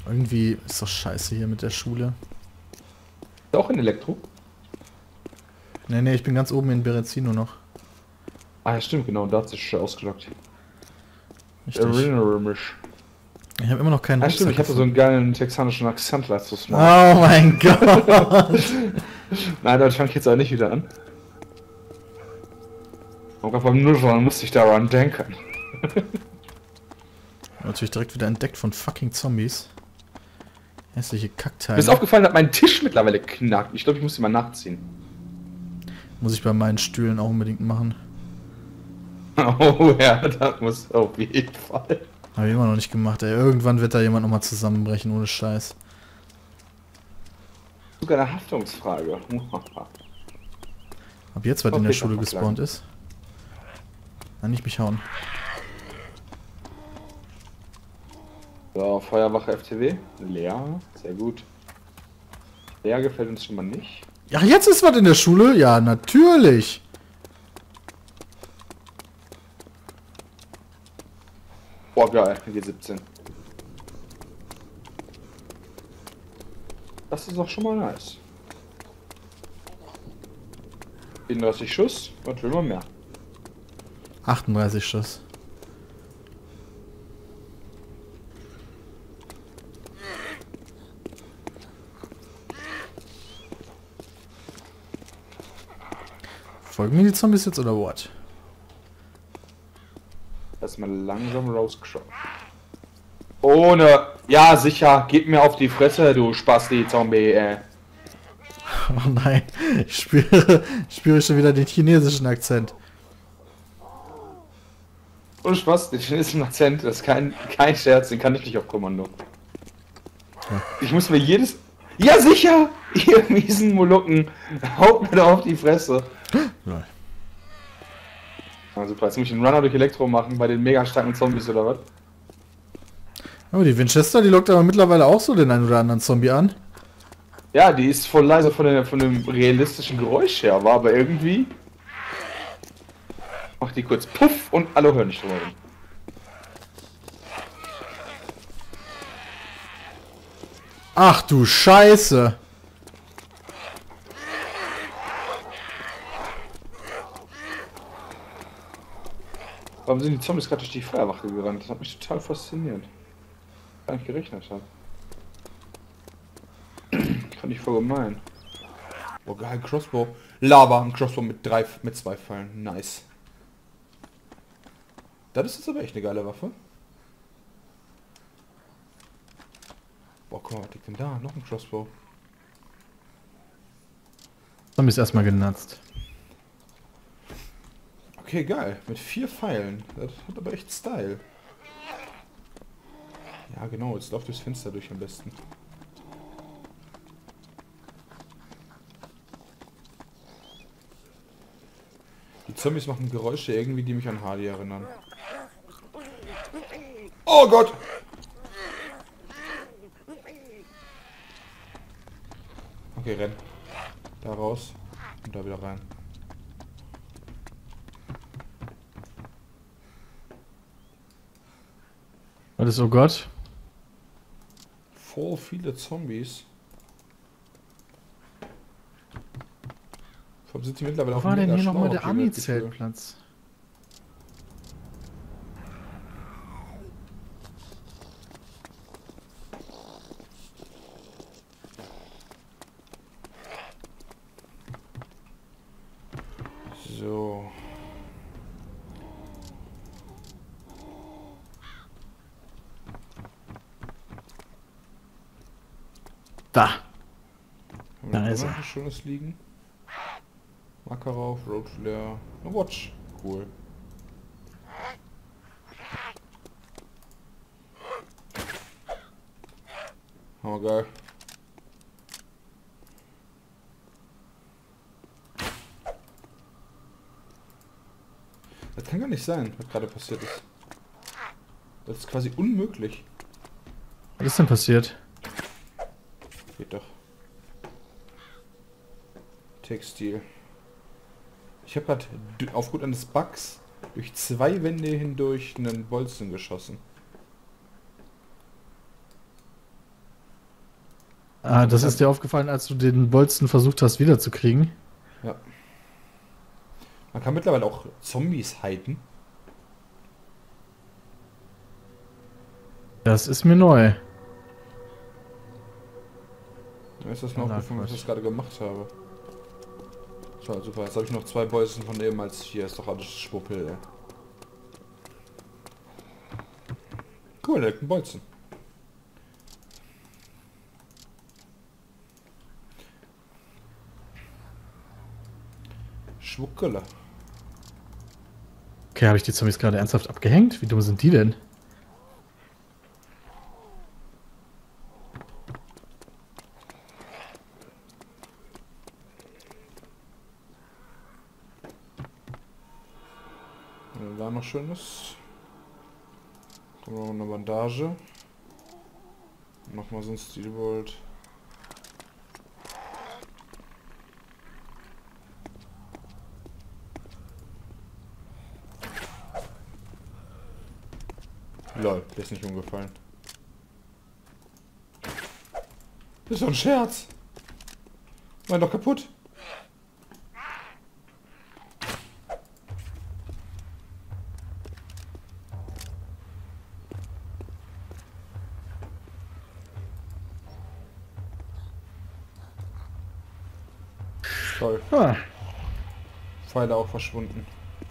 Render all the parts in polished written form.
Irgendwie ist doch scheiße hier mit der Schule. Ist auch in Elektro? Nee, ich bin ganz oben in Berezino noch. Ah ja, stimmt, genau, da hat sich schon ausgelockt. Richtig. Erinnere mich. Ich habe immer noch keinen Ja, stimmt, Rucksack ich hatte so einen geilen texanischen Akzent letztes gefunden. Mal. Oh mein Gott! Nein, das fange ich jetzt auch nicht wieder an. Aber beim Nudeln musste ich daran denken. Natürlich direkt wieder entdeckt von fucking Zombies. Hässliche Kackteile. Mir ist aufgefallen, dass mein Tisch mittlerweile knackt. Ich glaube, ich muss ihn mal nachziehen. Muss ich bei meinen Stühlen auch unbedingt machen. Oh ja, das muss auf jeden Fall. Habe ich immer noch nicht gemacht, ey. Irgendwann wird da jemand nochmal zusammenbrechen, ohne Scheiß. Sogar eine Haftungsfrage. Ab jetzt, was Okay, in der Schule kann man gespawnt sagen. ist. Nein, nicht mich hauen. So, Feuerwache FTW. Leer. Sehr gut. Leer gefällt uns schon mal nicht. Ja, jetzt ist was in der Schule? Ja, natürlich. Boah, geil. G17. Das ist auch schon mal nice. 34 Schuss. Was will man mehr? 38 Schuss. Folgen mir die Zombies jetzt oder what? Erstmal langsam rausgeschaut. Ohne. Ja, sicher. Gib mir auf die Fresse, du Spasti-Zombie, Oh nein, ich spüre schon wieder den chinesischen Akzent. Und Spaß, den chinesischen Akzent, das ist kein Scherz, den kann ich nicht auf Kommando. Ja. Ich muss mir jedes... Ja, sicher! Ihr miesen Molukken, haut mir da auf die Fresse. Nein. Ah, super, jetzt muss ich einen Runner durch Elektro machen bei den mega starken Zombies oder was? Aber die Winchester, die lockt aber mittlerweile auch so den einen oder anderen Zombie an. Ja, die ist voll leise von dem realistischen Geräusch her, war aber irgendwie... Mach die kurz puff und alle hören nicht drüber. Ach du Scheiße. Warum sind die Zombies gerade durch die Feuerwache gerannt? Das hat mich total fasziniert. Gar nicht gerechnet habe. Fand ich voll gemein. Oh geil, Crossbow. Lava, ein Crossbow mit zwei Pfeilen. Nice. Das ist jetzt aber echt eine geile Waffe. Boah, guck mal, was liegt denn da? Noch ein Crossbow. Zombie ist erstmal genatzt. Okay, geil. Mit 4 Pfeilen. Das hat aber echt Style. Ja, genau. Jetzt läuft durchs Fenster durch am besten. Die Zombies machen Geräusche irgendwie, die mich an Hardy erinnern. Oh Gott! Okay, renn. Da raus und da wieder rein. Was ist, oh Gott? Voll viele Zombies. Warum sind die mittlerweile Wo auch war denn mega hier schlau nochmal auf der die Welt Army-Zeltplatz? So. Da. Haben Da wir ist noch er. was Schönes liegen? Makarov, Road Flare, eine Watch. Cool. Oh geil. Das kann gar nicht sein, was gerade passiert ist. Das ist quasi unmöglich. Was ist denn passiert? Geht doch. Textil. Ich habe gerade aufgrund eines Bugs durch 2 Wände hindurch einen Bolzen geschossen. Ah, das ist dir aufgefallen, als du den Bolzen versucht hast wiederzukriegen? Ja. Man kann mittlerweile auch Zombies halten. Das ist mir neu. Mir ist das nur aufgefallen, was ich das gerade gemacht habe. So, super. Jetzt habe ich noch 2 Bolzen von dem als hier. Ist doch alles Schwuppel, ey. Cool, da liegt ein Bolzen. Schwuckele. Okay, habe ich die Zombies gerade ernsthaft abgehängt? Wie dumm sind die denn? Wenn da noch schön ist. Kommt noch eine Bandage. Nochmal so ein Steelbolt. Lol, der ist nicht umgefallen. Das ist doch ein Scherz. War doch kaputt. Toll. Ah, Pfeile auch verschwunden.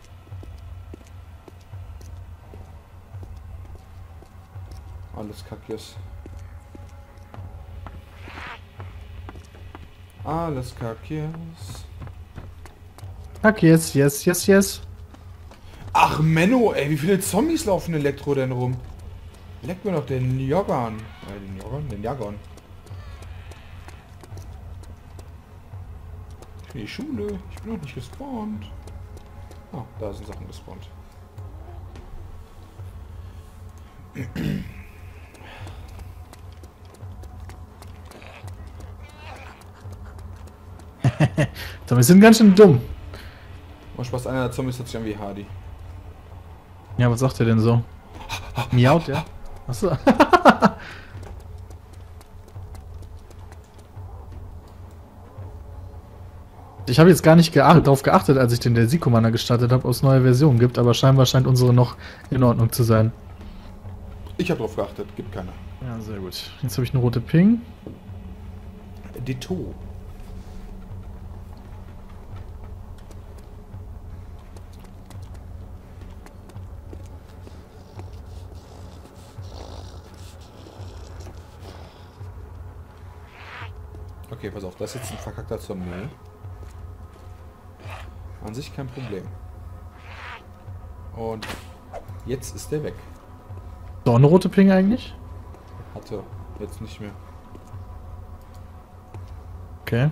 Alles Kackjes. Alles Kackjes. fuck yes, yes, yes, yes. Ach Menno, ey, wie viele Zombies laufen Elektro denn rum? Leck mir doch den Joggan. Den Joggan? Den Jagon. Ich bin in die Schule. Ich bin noch nicht gespawnt. Ah, da sind Sachen gespawnt. Zombies sind ganz schön dumm. Oh Spaß, einer der Zombies hat sich an wie Hardy. Ja, was sagt er denn so? Miaut, ja? Achso. Ich habe jetzt gar nicht darauf geachtet, als ich den Delsi Commander gestartet habe, ob es neue Versionen gibt, aber scheinbar scheint unsere noch in Ordnung zu sein. Ich habe drauf geachtet, gibt keine. Ja, sehr gut. Jetzt habe ich eine rote Ping. Ditto. Okay, pass auf, das ist jetzt ein verkackter Zombie. An sich kein Problem. Und jetzt ist der weg. Doch eine rote Ping eigentlich? Hatte, jetzt nicht mehr. Okay.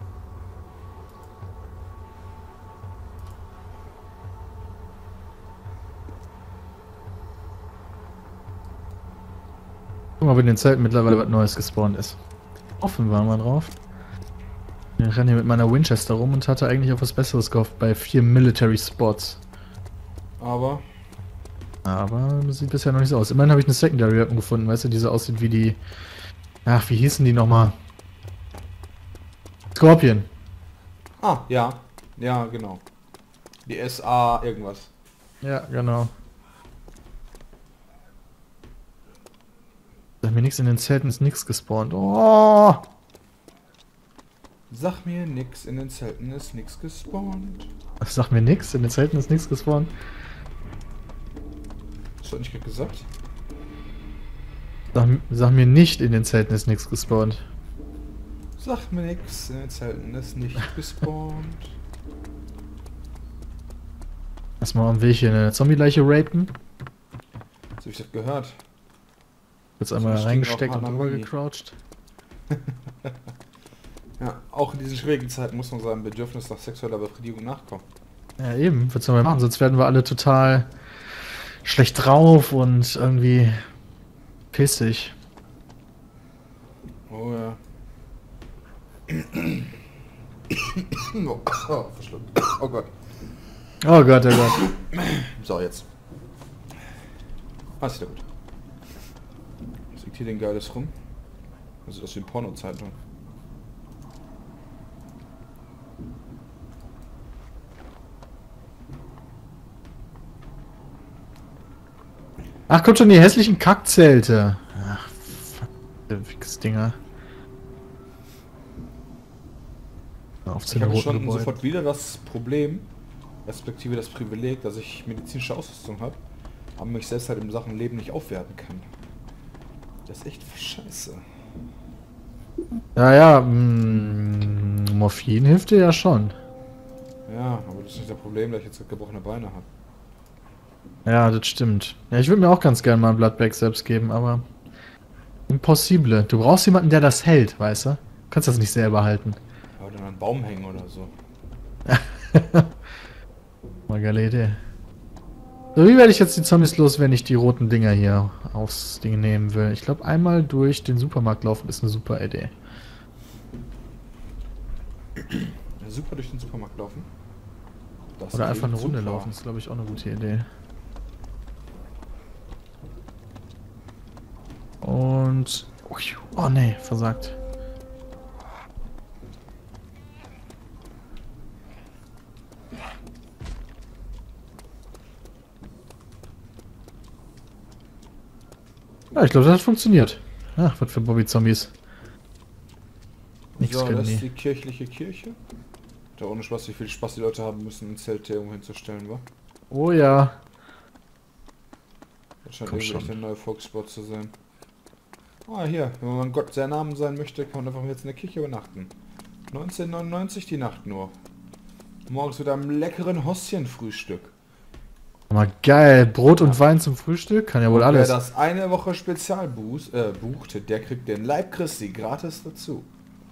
Guck mal, ob in den Zelten mittlerweile was Neues gespawnt ist. Offen waren wir drauf. Ich renne hier mit meiner Winchester rum und hatte eigentlich auf was Besseres gehofft bei 4 Military Spots. Aber das sieht bisher noch nicht so aus. Immerhin habe ich eine Secondary Weapon gefunden, weißt du, die so aussieht wie die... Ach, wie hießen die nochmal? Scorpion. ah, ja. Ja, genau. Die SA irgendwas. Ja, genau. Sag mir nichts, in den Zelten ist nichts gespawnt. Oh! Sag mir nix, in den Zelten ist nix gespawnt. Sag mir nichts, in den Zelten ist nichts gespawnt. Hast du nicht gerade gesagt? Sag mir nicht, in den Zelten ist nichts gespawnt. Sag mir nix, in den Zelten ist nicht gespawnt. Erstmal will ich hier eine Zombie-Leiche rapen. So hab ich das gehört. Jetzt einmal So reingesteckt und Magie. drüber gecrouched. Ja, auch in diesen schwierigen Zeiten muss man seinem Bedürfnis nach sexueller Befriedigung nachkommen. Ja, eben. Was sollen wir machen? Sonst werden wir alle total schlecht drauf und irgendwie pissig. Oh ja. Oh, verschluckt. Oh Gott. Oh Gott, oh Gott. So, jetzt. Ah, ist wieder gut. Was liegt hier denn Geiles rum? Das sieht aus wie eine Pornozeitung. Ach, kommt schon die hässlichen Kackzelte. Ach, fuck, Wichsdinger. Auf zu Ich den habe roten schon Gebäuden. sofort wieder das Problem, respektive das Privileg, dass ich medizinische Ausrüstung habe, aber mich selbst halt in Sachen Leben nicht aufwerten kann. Das ist echt scheiße. Ja, ja, Morphin hilft dir ja schon. Ja, aber das ist nicht das Problem, dass ich jetzt gebrochene Beine habe. Ja, das stimmt. Ja, ich würde mir auch ganz gerne mal ein Bloodbag selbst geben, aber... Impossible. Du brauchst jemanden, der das hält, weißt du? Du kannst das nicht selber halten. Aber dann an einen Baum hängen oder so. Mal geile Idee. So, wie werde ich jetzt die Zombies los, wenn ich die roten Dinger hier aufs Ding nehmen will? Ich glaube, einmal durch den Supermarkt laufen ist eine super Idee. Super durch den Supermarkt laufen. Das Oder einfach eine klingt Runde super. laufen, ist glaube ich auch eine gute Idee. Und... Oh nee, versagt. Ja, ich glaube, das hat funktioniert. Ach, was für Bobby-Zombies. Nichts So, können das ist die. die kirchliche Kirche. Da ohne Spaß, wie viel Spaß die Leute haben müssen, ein Zelt hier irgendwo hinzustellen, wa? Oh ja. Das scheint Komm irgendwie echt schon. ein neuer Volkssport zu sein. Ah, hier, wenn man Gott sehr Namen sein möchte, kann man einfach jetzt in der Kirche übernachten. 1999 die Nacht nur. Morgens mit einem leckeren Hostchenfrühstück. Mal geil. Brot und Wein zum Frühstück? Kann ja wohl Und alles. wer das eine Woche Spezial bucht, der kriegt den Leib Christi gratis dazu.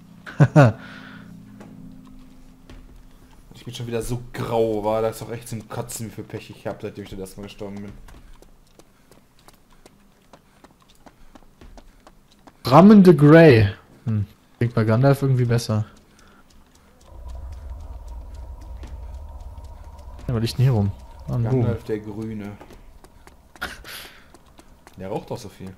Ich bin schon wieder so grau, war das doch echt zum Kotzen, wie viel Pech ich habe, seitdem ich das erste Mal gestorben bin. Rammende Grey. Klingt bei Gandalf irgendwie besser. Ja, was liegt denn hier rum? Ah, ein Bogen. Gandalf der Grüne. Der raucht doch so viel.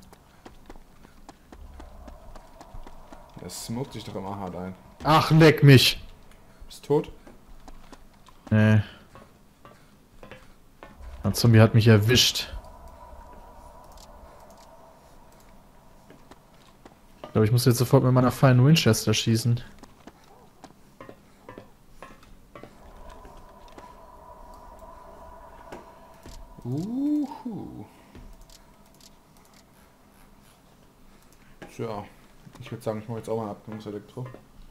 Der smoked sich doch immer hart ein. Ach, leck mich. Bist tot? Nee. Der Zombie hat mich erwischt. Ich glaube, ich muss jetzt sofort mit meiner feinen Winchester schießen. Tja, ich würde sagen, ich mache jetzt auch mal ein Abgangselektro.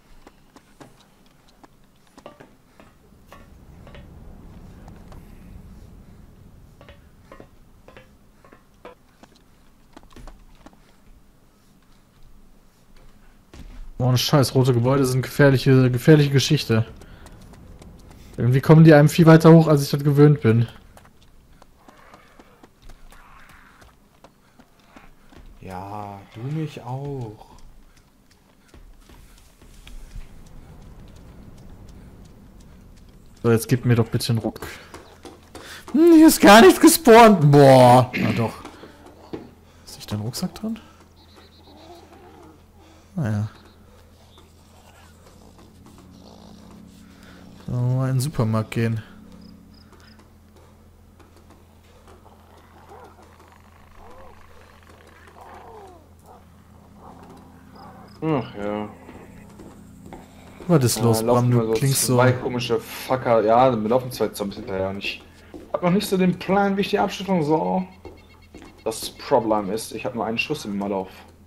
Oh, Scheiß, rote Gebäude sind gefährliche Geschichte. Irgendwie kommen die einem viel weiter hoch, als ich das gewöhnt bin. Ja, du mich auch. So, jetzt gib mir doch bitte einen Ruck. Hier ist gar nichts gespawnt. Boah. Na doch. Ist nicht dein Rucksack drin? Naja. So, mal in den Supermarkt gehen. Ach ja. Was ist los, Bram? Du klingst so... Zwei komische Fucker. Ja, mir laufen zwei Zombies hinterher und ich hab noch nicht so den Plan, wie ich die abschütteln soll. Das Problem ist, ich habe nur einen Schuss im Lauf.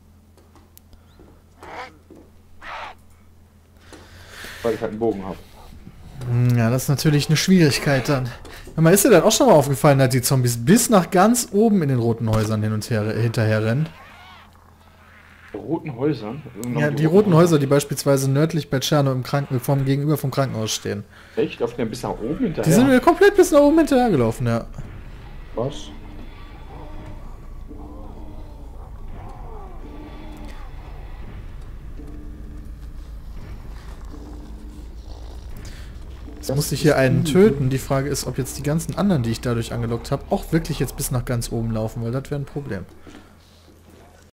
Weil ich halt einen Bogen habe. Ja, das ist natürlich eine Schwierigkeit dann. Hör mal, ist dir dann auch schon mal aufgefallen, dass die Zombies bis nach ganz oben in den roten Häusern hin und her hinterher rennen? Roten Häusern? Ja, die roten Häuser, die beispielsweise nördlich bei Tscherno im gegenüber vom Krankenhaus stehen. Echt? Laufen die bis nach oben hinterher? Die sind mir komplett bis nach oben hinterher gelaufen, ja. Was? Jetzt musste ich hier einen töten. Die Frage ist, ob jetzt die ganzen anderen, die ich dadurch angelockt habe, auch wirklich jetzt bis nach ganz oben laufen, weil das wäre ein Problem.